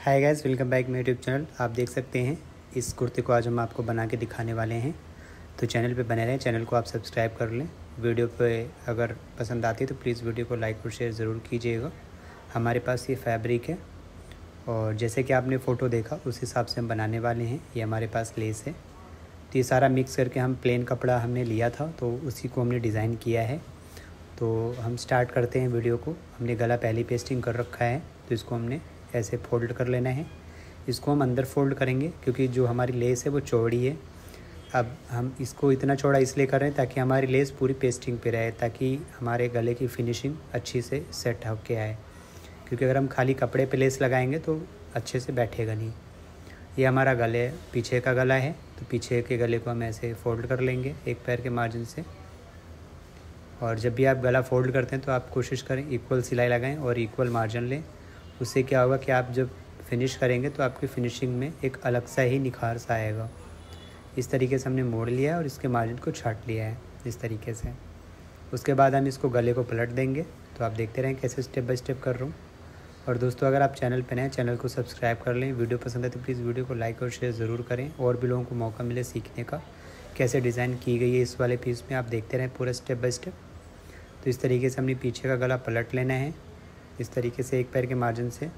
हाय guys, welcome back मेरे YouTube channel. आप देख सकते हैं इस कुर्ते को आज हम आपको बना के दिखाने वाले हैं। तो चैनल पे बने रहें, चैनल को आप सब्सक्राइब कर लें। वीडियो पे अगर पसंद आती है तो प्लीज़ वीडियो को लाइक और शेयर ज़रूर कीजिएगा। हमारे पास ये फैब्रिक है और जैसे कि आपने फ़ोटो देखा उस हिसाब से हम बनाने वाले हैं। ये हमारे पास लेस है, तो ये सारा मिक्स करके हम प्लेन कपड़ा हमने लिया था तो उसी को हमने डिज़ाइन किया है। तो हम स्टार्ट करते हैं वीडियो को। हमने गला पहले पेस्टिंग कर रखा है, तो इसको हमने ऐसे फोल्ड कर लेना है। इसको हम अंदर फोल्ड करेंगे क्योंकि जो हमारी लेस है वो चौड़ी है। अब हम इसको इतना चौड़ा इसलिए कर रहे हैं ताकि हमारी लेस पूरी पेस्टिंग पे रहे, ताकि हमारे गले की फिनिशिंग अच्छी से सेट होके आए। क्योंकि अगर हम खाली कपड़े पे लेस लगाएंगे तो अच्छे से बैठेगा नहीं। ये हमारा गले पीछे का गला है, तो पीछे के गले को हम ऐसे फोल्ड कर लेंगे एक पैर के मार्जिन से। और जब भी आप गला फोल्ड करते हैं तो आप कोशिश करें इक्वल सिलाई लगाएं और इक्वल मार्जिन लें। उससे क्या होगा कि आप जब फिनिश करेंगे तो आपकी फिनिशिंग में एक अलग सा ही निखार सा आएगा। इस तरीके से हमने मोड़ लिया है और इसके मार्जिन को छाट लिया है इस तरीके से। उसके बाद हम इसको गले को पलट देंगे। तो आप देखते रहें कैसे स्टेप बाय स्टेप कर रहा हूँ। और दोस्तों, अगर आप चैनल पर नए, चैनल को सब्सक्राइब कर लें। वीडियो पसंद है तो प्लीज़ वीडियो को लाइक और शेयर ज़रूर करें और भी लोगों को मौका मिले सीखने का कैसे डिज़ाइन की गई है इस वाले पीस में। आप देखते रहें पूरा स्टेप बाय स्टेप। तो इस तरीके से हमने पीछे का गला पलट लेना है इस तरीके से एक पैर के मार्जिन से।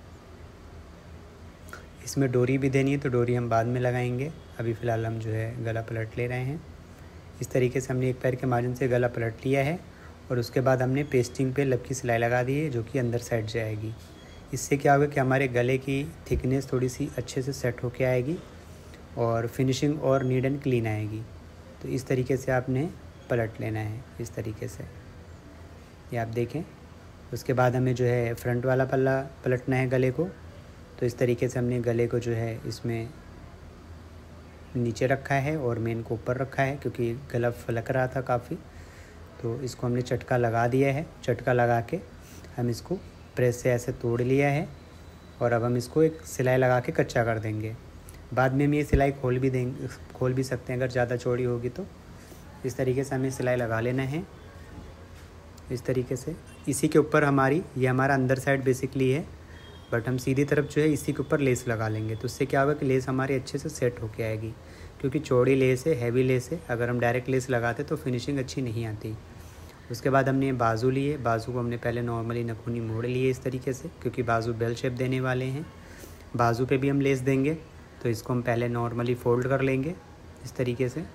इसमें डोरी भी देनी है तो डोरी हम बाद में लगाएंगे। अभी फ़िलहाल हम जो है गला पलट ले रहे हैं। इस तरीके से हमने एक पैर के मार्जिन से गला पलट लिया है और उसके बाद हमने पेस्टिंग पे लब की सिलाई लगा दी है जो कि अंदर साइड जाएगी। इससे क्या होगा कि हमारे गले की थिकनेस थोड़ी सी अच्छे से सेट होके आएगी और फिनिशिंग और नीट एंड क्लीन आएगी। तो इस तरीके से आपने पलट लेना है इस तरीके से, ये आप देखें। उसके बाद हमें जो है फ्रंट वाला पल्ला पलटना है गले को। तो इस तरीके से हमने गले को जो है इसमें नीचे रखा है और मेन को ऊपर रखा है क्योंकि गला फलक रहा था काफ़ी। तो इसको हमने चटका लगा दिया है। चटका लगा के हम इसको प्रेस से ऐसे तोड़ लिया है और अब हम इसको एक सिलाई लगा के कच्चा कर देंगे। बाद में हम ये सिलाई खोल भी सकते हैं अगर ज़्यादा चौड़ी होगी तो। इस तरीके से हमें सिलाई लगा लेना है इस तरीके से। इसी के ऊपर ये हमारा अंदर साइड बेसिकली है, बट हम सीधी तरफ जो है इसी के ऊपर लेस लगा लेंगे। तो उससे क्या होगा कि लेस हमारी अच्छे से सेट होके आएगी, क्योंकि चौड़ी लेस है, हैवी लेस है। अगर हम डायरेक्ट लेस लगाते तो फिनिशिंग अच्छी नहीं आती। उसके बाद हमने बाजू लिए। बाजू को हमने पहले नॉर्मली नखूनी मोड़ लिए इस तरीके से, क्योंकि बाजू बेल शेप देने वाले हैं। बाजू पे भी हम लेस देंगे तो इसको हम पहले नॉर्मली फोल्ड कर लेंगे इस तरीके से।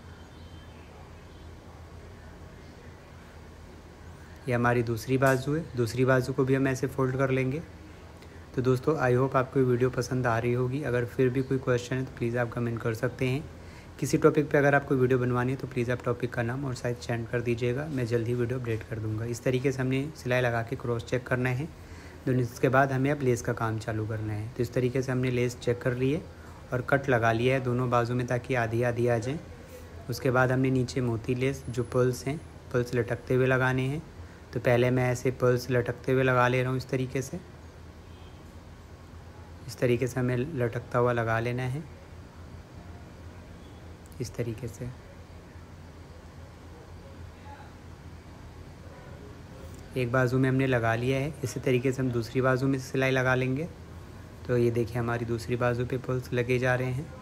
ये हमारी दूसरी बाजू है, दूसरी बाजू को भी हम ऐसे फोल्ड कर लेंगे। तो दोस्तों, आई होप आपको वीडियो पसंद आ रही होगी। अगर फिर भी कोई क्वेश्चन है तो प्लीज़ आप कमेंट कर सकते हैं। किसी टॉपिक पे अगर आपको वीडियो बनवानी है तो प्लीज़ आप टॉपिक का नाम और साइज सेंड कर दीजिएगा, मैं जल्द ही वीडियो अपडेट कर दूँगा। इस तरीके से हमने सिलाई लगा के क्रॉस चेक करना है। तो इसके बाद हमें अब लेस का काम चालू करना है। तो इस तरीके से हमने लेस चेक कर ली है और कट लगा लिया है दोनों बाजू में ताकि आधी आधी आ जाए। उसके बाद हमने नीचे मोती लेस जो पर्ल्स हैं, पर्ल्स लटकते हुए लगाने हैं। तो पहले मैं ऐसे पर्ल्स लटकते हुए लगा ले रहा हूँ इस तरीके से। इस तरीके से हमें लटकता हुआ लगा लेना है इस तरीके से। एक बाजू में हमने लगा लिया है, इसी तरीके से हम दूसरी बाजू में सिलाई लगा लेंगे। तो ये देखिए हमारी दूसरी बाजू पे पर्ल्स लगे जा रहे हैं।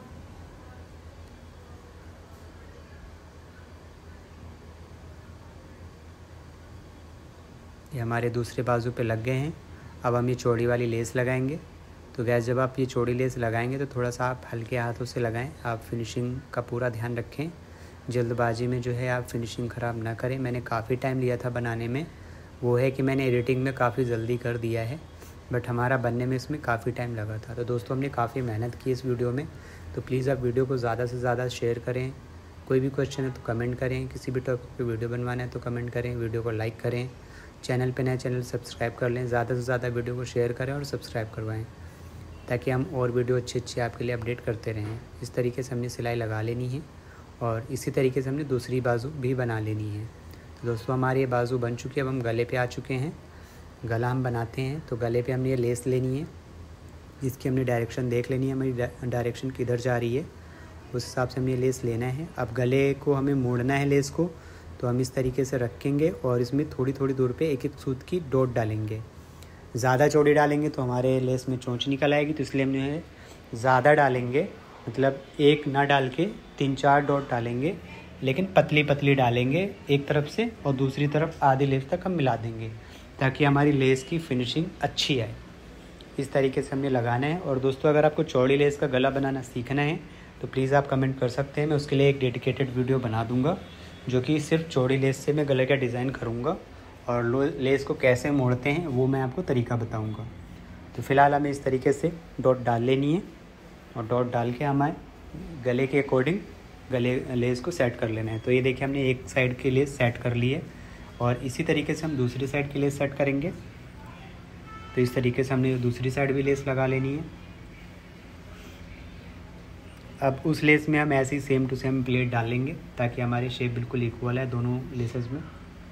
ये हमारे दूसरे बाजू पे लग गए हैं। अब हम ये चौड़ी वाली लेस लगाएंगे। तो गैस, जब आप ये चौड़ी लेस लगाएंगे तो थोड़ा सा आप हल्के हाथों से लगाएं। आप फिनिशिंग का पूरा ध्यान रखें, जल्दबाजी में जो है आप फिनिशिंग ख़राब ना करें। मैंने काफ़ी टाइम लिया था बनाने में, वो है कि मैंने एडिटिंग में काफ़ी जल्दी कर दिया है, बट हमारा बनने में इसमें काफ़ी टाइम लगा था। तो दोस्तों, हमने काफ़ी मेहनत की इस वीडियो में। तो प्लीज़ आप वीडियो को ज़्यादा से ज़्यादा शेयर करें। कोई भी क्वेश्चन है तो कमेंट करें, किसी भी टॉपिक पर वीडियो बनवाना है तो कमेंट करें, वीडियो को लाइक करें। चैनल पे नए, चैनल सब्सक्राइब कर लें। ज़्यादा से ज़्यादा वीडियो को शेयर करें और सब्सक्राइब करवाएं ताकि हम और वीडियो अच्छे आपके लिए अपडेट करते रहें। इस तरीके से हमने सिलाई लगा लेनी है और इसी तरीके से हमने दूसरी बाजू भी बना लेनी है। तो दोस्तों, हमारी ये बाजू बन चुकी है। अब हम गले पे आ चुके हैं। गला हम बनाते हैं तो गले पे हमने ये लेस लेनी है, इसकी हमने डायरेक्शन देख लेनी है, हमारी डायरेक्शन किधर जा रही है उस हिसाब से हमने ये लेस लेना है। अब गले को हमें मोड़ना है लेस को, तो हम इस तरीके से रखेंगे और इसमें थोड़ी थोड़ी दूर पे एक एक सूत की डॉट डालेंगे। ज़्यादा चौड़ी डालेंगे तो हमारे लेस में चोंच निकल आएगी, तो इसलिए हमने ज़्यादा डालेंगे, मतलब एक ना डाल के 3-4 डॉट डालेंगे, लेकिन पतली पतली डालेंगे एक तरफ से और दूसरी तरफ आधी लेस तक हम मिला देंगे ताकि हमारी लेस की फिनिशिंग अच्छी आए। इस तरीके से हमने लगाना है। और दोस्तों अगर आपको चौड़ी लेस का गला बनाना सीखना है तो प्लीज़ आप कमेंट कर सकते हैं, मैं उसके लिए एक डेडिकेटेड वीडियो बना दूंगा जो कि सिर्फ चौड़ी लेस से मैं गले का डिज़ाइन करूंगा और लेस को कैसे मोड़ते हैं वो मैं आपको तरीका बताऊंगा। तो फ़िलहाल हमें इस तरीके से डॉट डाल लेनी है और डॉट डाल के हमारे गले के अकॉर्डिंग गले लेस को सेट कर लेना है। तो ये देखिए हमने एक साइड के लिए सेट कर ली है और इसी तरीके से हम दूसरी साइड के लिए सेट करेंगे। तो इस तरीके से हमने दूसरी साइड भी लेस लगा लेनी है। अब उस लेस में हम ऐसे ही सेम टू सेम प्लेट डालेंगे ताकि हमारी शेप बिल्कुल इक्वल है दोनों लेसेस में।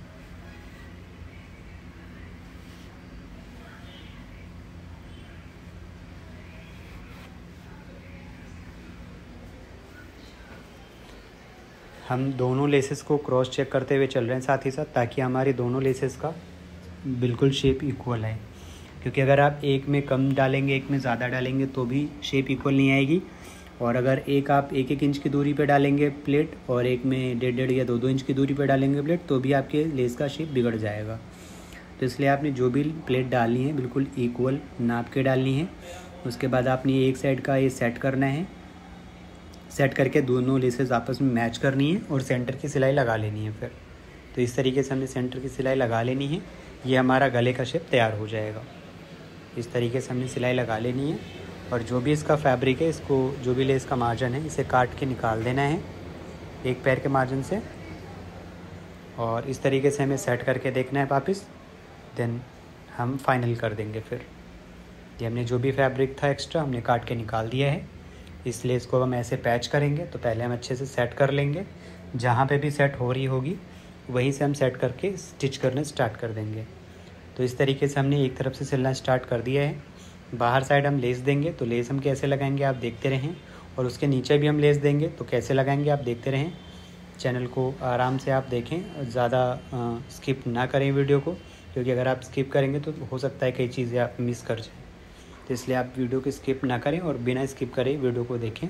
हम दोनों लेसेस को क्रॉस चेक करते हुए चल रहे हैं साथ ही साथ, ताकि हमारी दोनों लेसेस का बिल्कुल शेप इक्वल है। क्योंकि अगर आप एक में कम डालेंगे एक में ज़्यादा डालेंगे तो भी शेप इक्वल नहीं आएगी, और अगर एक आप 1-1 इंच की दूरी पे डालेंगे प्लेट और एक में 1.5 या 2-2 इंच की दूरी पे डालेंगे प्लेट तो भी आपके लेस का शेप बिगड़ जाएगा। तो इसलिए आपने जो भी प्लेट डालनी है बिल्कुल इक्वल नाप के डालनी है। उसके बाद आपने एक साइड का ये सेट करना है, सेट करके दोनों लेसेस आपस में मैच करनी है और सेंटर की सिलाई लगा लेनी है फिर। तो इस तरीके से हमने सेंटर की सिलाई लगा लेनी है, ये हमारा गले का शेप तैयार हो जाएगा। इस तरीके से हमने सिलाई लगा लेनी है और जो भी इसका फैब्रिक है इसको जो भी लेस का मार्जिन है इसे काट के निकाल देना है एक पैर के मार्जिन से, और इस तरीके से हमें सेट करके देखना है वापस, देन हम फाइनल कर देंगे। फिर ये हमने जो भी फैब्रिक था एक्स्ट्रा हमने काट के निकाल दिया है। इस लेस को हम ऐसे पैच करेंगे तो पहले हम अच्छे से सेट कर लेंगे, जहाँ पे भी सेट हो रही होगी वहीं से हम सेट करके स्टिच करने स्टार्ट कर देंगे। तो इस तरीके से हमने एक तरफ से सिलना स्टार्ट कर दिया है। बाहर साइड हम लेस देंगे तो लेस हम कैसे लगाएंगे आप देखते रहें, और उसके नीचे भी हम लेस देंगे तो कैसे लगाएंगे आप देखते रहें। चैनल को आराम से आप देखें, ज़्यादा स्किप ना करें वीडियो को, क्योंकि अगर आप स्किप करेंगे तो हो सकता है कई चीज़ें आप मिस कर जाएँ। तो इसलिए आप वीडियो को स्किप ना करें और बिना स्किप करे वीडियो को देखें।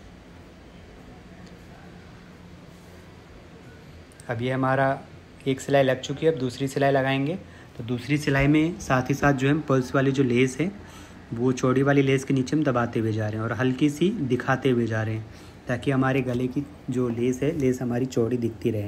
अब ये हमारा एक सिलाई लग चुकी है, अब दूसरी सिलाई लगाएंगे। तो दूसरी सिलाई में साथ ही साथ जो है पल्स वाली जो लेस है वो चौड़ी वाली लेस के नीचे हम दबाते हुए जा रहे हैं और हल्की सी दिखाते हुए जा रहे हैं ताकि हमारे गले की जो लेस है लेस हमारी चौड़ी दिखती रहे।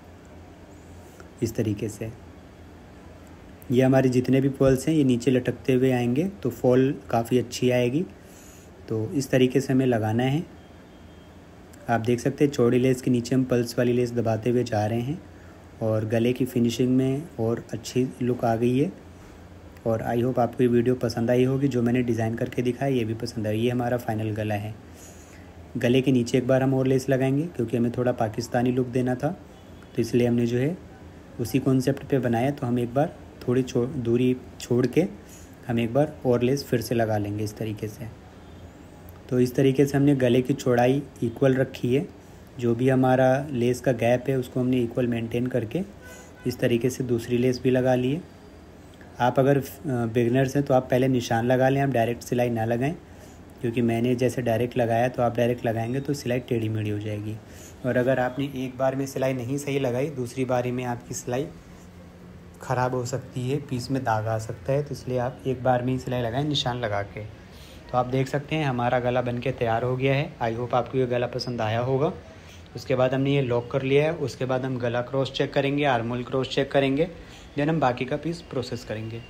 इस तरीके से ये हमारे जितने भी पल्स हैं ये नीचे लटकते हुए आएंगे तो फॉल काफ़ी अच्छी आएगी। तो इस तरीके से हमें लगाना है। आप देख सकते हैं चौड़ी लेस के नीचे हम पल्स वाली लेस दबाते हुए जा रहे हैं और गले की फिनिशिंग में और अच्छी लुक आ गई है। और आई होप आपको ये वीडियो पसंद आई होगी, जो मैंने डिज़ाइन करके दिखाया ये भी पसंद आई। ये हमारा फाइनल गला है। गले के नीचे एक बार हम और लेस लगाएंगे क्योंकि हमें थोड़ा पाकिस्तानी लुक देना था, तो इसलिए हमने जो है उसी कॉन्सेप्ट पे बनाया। तो हम एक बार थोड़ी दूरी छोड़ के हम एक बार और लेस फिर से लगा लेंगे इस तरीके से। तो इस तरीके से हमने गले की चौड़ाई इक्वल रखी है, जो भी हमारा लेस का गैप है उसको हमने इक्वल मेंटेन करके इस तरीके से दूसरी लेस भी लगा ली है। आप अगर बिगनर्स हैं तो आप पहले निशान लगा लें, आप डायरेक्ट सिलाई ना लगाएं, क्योंकि मैंने जैसे डायरेक्ट लगाया तो आप डायरेक्ट लगाएंगे तो सिलाई टेढ़ी मेढ़ी हो जाएगी। और अगर आपने एक बार में सिलाई नहीं सही लगाई दूसरी बारी में आपकी सिलाई ख़राब हो सकती है, पीस में दाग आ सकता है। तो इसलिए आप एक बार में ही सिलाई लगाएं निशान लगा के। तो आप देख सकते हैं हमारा गला बनके तैयार हो गया है। आई होप आपको ये गला पसंद आया होगा। उसके बाद हमने ये लॉक कर लिया है। उसके बाद हम गला क्रॉस चेक करेंगे, आर्महोल क्रॉस चेक करेंगे, देन हम बाकी का पीस प्रोसेस करेंगे।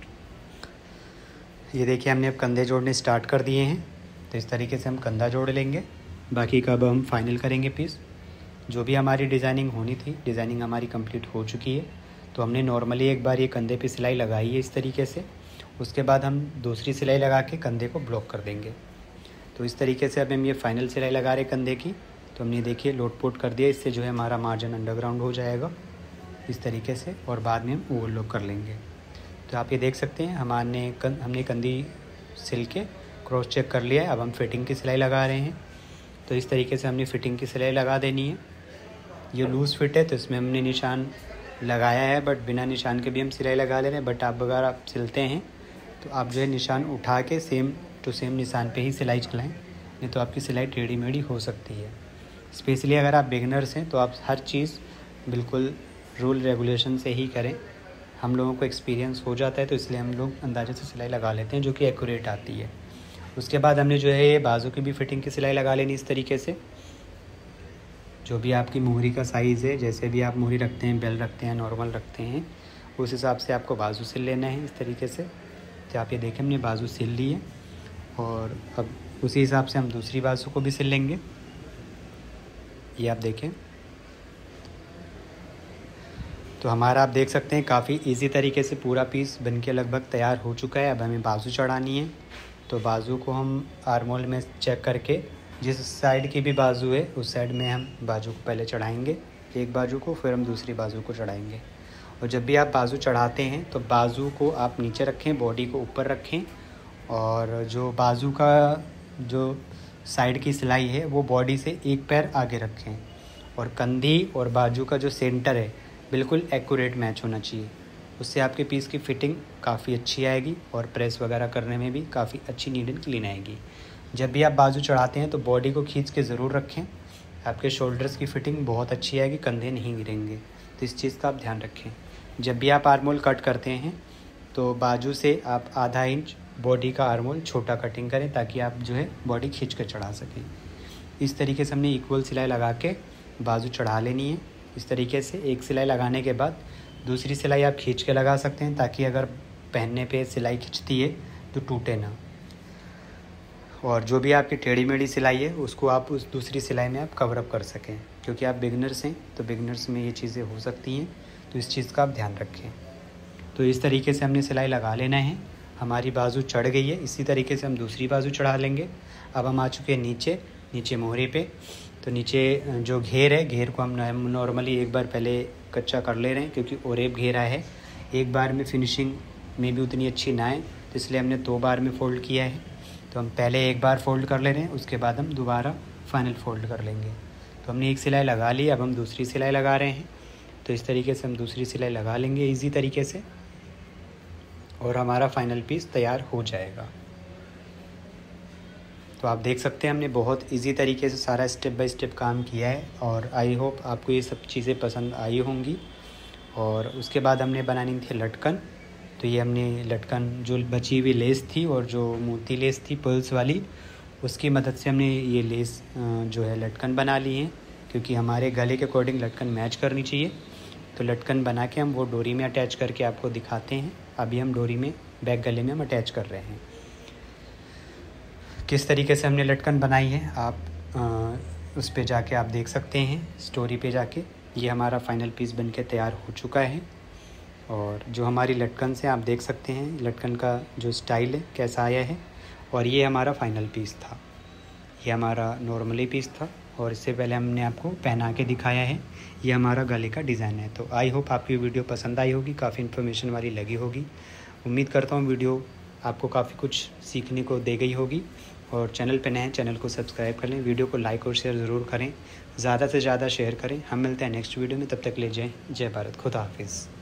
ये देखिए हमने अब कंधे जोड़ने स्टार्ट कर दिए हैं। तो इस तरीके से हम कंधा जोड़ लेंगे, बाकी का अब हम फाइनल करेंगे पीस। जो भी हमारी डिज़ाइनिंग होनी थी डिज़ाइनिंग हमारी कंप्लीट हो चुकी है। तो हमने नॉर्मली एक बार ये कंधे पे सिलाई लगाई है इस तरीके से। उसके बाद हम दूसरी सिलाई लगा के कंधे को ब्लॉक कर देंगे। तो इस तरीके से अब हम ये फाइनल सिलाई लगा रहे कंधे की। तो हमने देखिए लोट पोट कर दिया, इससे जो है हमारा मार्जिन अंडरग्राउंड हो जाएगा इस तरीके से, और बाद में हम ओवरलॉक कर लेंगे। तो आप ये देख सकते हैं हमने कंधी सिल के क्रॉस चेक कर लिया है। अब हम फिटिंग की सिलाई लगा रहे हैं। तो इस तरीके से हमने फिटिंग की सिलाई लगा देनी है। ये लूज़ फिट है तो इसमें हमने निशान लगाया है, बट बिना निशान के भी हम सिलाई लगा ले रहे हैं। बट आप अगर आप सिलते हैं तो आप जो है निशान उठा के सेम टू सेम निशान पे ही सिलाई चलाएं, नहीं तो आपकी सिलाई टेढ़ी मेढ़ी हो सकती है। स्पेशली अगर आप बिगनर्स हैं तो आप हर चीज़ बिल्कुल रूल रेगुलेशन से ही करें। हम लोगों को एक्सपीरियंस हो जाता है तो इसलिए हम लोग अंदाजे से सिलाई लगा लेते हैं, जो कि एक्यूरेट आती है। उसके बाद हमने जो है ये बाजू की भी फिटिंग की सिलाई लगा लेनी इस तरीके से। जो भी आपकी मोहरी का साइज़ है, जैसे भी आप मोहरी रखते हैं, बेल रखते हैं, नॉर्मल रखते हैं, उस हिसाब से आपको बाजू सिल लेना है इस तरीके से। तो आप ये देखें हमने बाजू सिल ली है और अब उसी हिसाब से हम दूसरी बाजू को भी सिल लेंगे। ये आप देखें तो हमारा आप देख सकते हैं काफ़ी इजी तरीके से पूरा पीस बनके लगभग तैयार हो चुका है। अब हमें बाजू चढ़ानी है, तो बाजू को हम आर्मोल में चेक करके जिस साइड की भी बाजू है उस साइड में हम बाजू को पहले चढ़ाएंगे, एक बाजू को, फिर हम दूसरी बाजू को चढ़ाएंगे। और जब भी आप बाजू चढ़ाते हैं तो बाजू को आप नीचे रखें, बॉडी को ऊपर रखें, और जो बाजू का जो साइड की सिलाई है वो बॉडी से एक पैर आगे रखें, और कंधी और बाजू का जो सेंटर है बिल्कुल एक्यूरेट मैच होना चाहिए। उससे आपके पीस की फ़िटिंग काफ़ी अच्छी आएगी और प्रेस वगैरह करने में भी काफ़ी अच्छी नीट एंड क्लीन आएगी। जब भी आप बाजू चढ़ाते हैं तो बॉडी को खींच के ज़रूर रखें, आपके शोल्डर्स की फ़िटिंग बहुत अच्छी आएगी, कंधे नहीं गिरेंगे। तो इस चीज़ का आप ध्यान रखें। जब भी आप आर्मोल कट करते हैं तो बाजू से आप आधा इंच बॉडी का आर्मोल छोटा कटिंग करें, ताकि आप जो है बॉडी खींच कर चढ़ा सकें। इस तरीके से हमने इक्वल सिलाई लगा के बाजू चढ़ा लेनी है। इस तरीके से एक सिलाई लगाने के बाद दूसरी सिलाई आप खींच के लगा सकते हैं, ताकि अगर पहनने पे सिलाई खिंचती है तो टूटे ना। और जो भी आपकी टेढ़ी मेढ़ी सिलाई है उसको आप उस दूसरी सिलाई में आप कवर अप कर सकें, क्योंकि आप बिगनर्स हैं तो बिगनर्स में ये चीज़ें हो सकती हैं, तो इस चीज़ का आप ध्यान रखें। तो इस तरीके से हमने सिलाई लगा लेना है। हमारी बाजू चढ़ गई है, इसी तरीके से हम दूसरी बाजू चढ़ा लेंगे। अब हम आ चुके हैं नीचे मोहरे पे। तो नीचे जो घेर है, घेर को हम नॉर्मली एक बार पहले कच्चा कर ले रहे हैं, क्योंकि ओरेब घेरा है, एक बार में फिनिशिंग में भी उतनी अच्छी ना आए, तो इसलिए हमने 2 बार में फ़ोल्ड किया है। तो हम पहले एक बार फ़ोल्ड कर ले रहे हैं, उसके बाद हम दोबारा फाइनल फ़ोल्ड कर लेंगे। तो हमने एक सिलाई लगा ली, अब हम दूसरी सिलाई लगा रहे हैं। तो इस तरीके से हम दूसरी सिलाई लगा लेंगे ईजी तरीके से, और हमारा फाइनल पीस तैयार हो जाएगा। तो आप देख सकते हैं हमने बहुत इजी तरीके से सारा स्टेप बाय स्टेप काम किया है, और आई होप आपको ये सब चीज़ें पसंद आई होंगी। और उसके बाद हमने बनानी थी लटकन। तो ये हमने लटकन जो बची हुई लेस थी और जो मोती लेस थी पर्ल्स वाली, उसकी मदद से हमने ये लेस जो है लटकन बना ली है, क्योंकि हमारे गले के अकॉर्डिंग लटकन मैच करनी चाहिए। तो लटकन बना के हम वो डोरी में अटैच करके आपको दिखाते हैं। अभी हम डोरी में बैक गले में हम अटैच कर रहे हैं। किस तरीके से हमने लटकन बनाई है आप उस पे जाके आप देख सकते हैं, स्टोरी पे जाके। ये हमारा फाइनल पीस बनके तैयार हो चुका है, और जो हमारी लटकन से आप देख सकते हैं लटकन का जो स्टाइल है कैसा आया है। और ये हमारा फाइनल पीस था, ये हमारा नॉर्मली पीस था, और इससे पहले हमने आपको पहना के दिखाया है। ये हमारा गले का डिज़ाइन है। तो आई होप आपकी वीडियो पसंद आई होगी, काफ़ी इन्फॉर्मेशन वाली लगी होगी। उम्मीद करता हूँ वीडियो आपको काफ़ी कुछ सीखने को दे गई होगी। और चैनल पे नए हैं, चैनल को सब्सक्राइब कर लें, वीडियो को लाइक और शेयर ज़रूर करें, ज़्यादा से ज़्यादा शेयर करें। हम मिलते हैं नेक्स्ट वीडियो में, तब तक ले जय भारत, खुदा हाफिज़।